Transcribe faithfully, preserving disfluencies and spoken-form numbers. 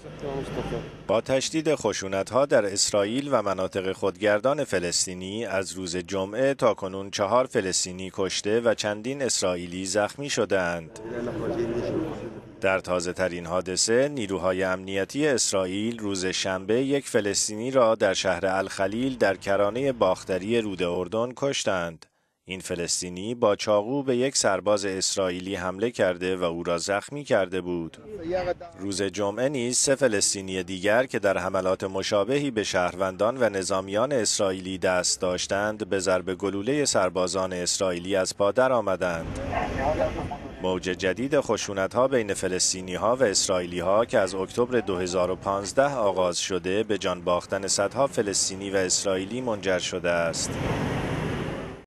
با تشدید خشونت‌ها در اسرائیل و مناطق خودگردان فلسطینی از روز جمعه تا کنون چهار فلسطینی کشته و چندین اسرائیلی زخمی شدند. در تازه ترین حادثه، نیروهای امنیتی اسرائیل روز شنبه یک فلسطینی را در شهر الخلیل در کرانه باختری رود اردن کشتند. این فلسطینی با چاقو به یک سرباز اسرائیلی حمله کرده و او را زخمی کرده بود. روز جمعه نیز سه فلسطینی دیگر که در حملات مشابهی به شهروندان و نظامیان اسرائیلی دست داشتند، به ضرب گلوله سربازان اسرائیلی از پا درآمدند. موج جدید خشونت‌ها بین فلسطینی‌ها و اسرائیلی‌ها که از اکتبر دو هزار و پانزده آغاز شده، به جان باختن صدها فلسطینی و اسرائیلی منجر شده است.